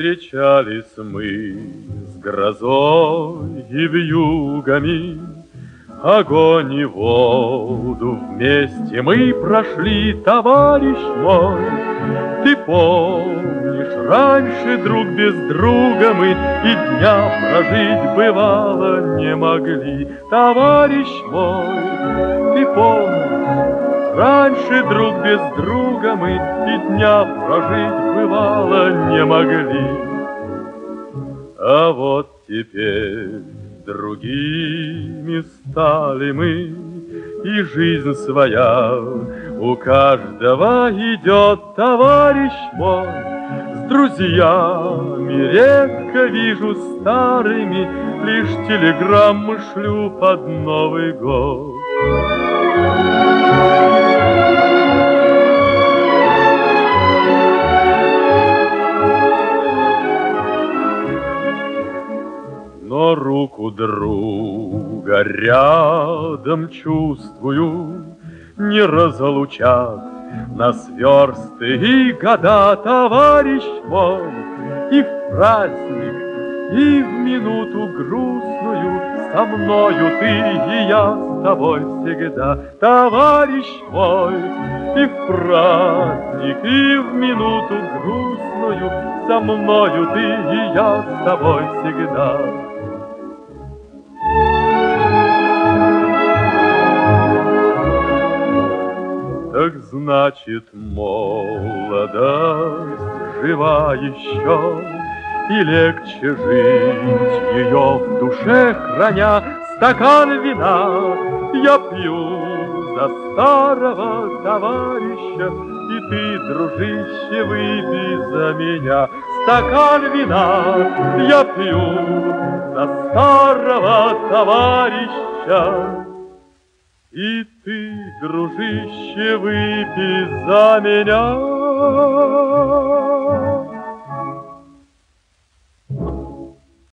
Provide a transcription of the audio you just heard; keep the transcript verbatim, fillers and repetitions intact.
Встречались мы с грозой и вьюгами, огонь и воду вместе мы прошли, товарищ мой. Ты помнишь, раньше друг без друга мы и дня прожить бывало не могли, товарищ мой. Ты помнишь, раньше друг без друга мы и дня прожить бывало не могли. А вот теперь другими стали мы, и жизнь своя у каждого идет, товарищ мой. С друзьями редко вижу старыми, лишь телеграммы шлю под Новый год. Но руку друга рядом чувствую, не разлучат нас версты и года, товарищ мой. И в праздник, и в минуту грустную со мною ты и я с тобой всегда, товарищ мой. И в праздник, и в минуту грустную со мною ты и я с тобой всегда. Так значит, молодость жива еще, и легче жить ее в душе храня. Стакан вина я пью за старого товарища, и ты, дружище, выпей за меня. Стакан вина я пью за старого товарища, и ты, дружище, выпей за меня.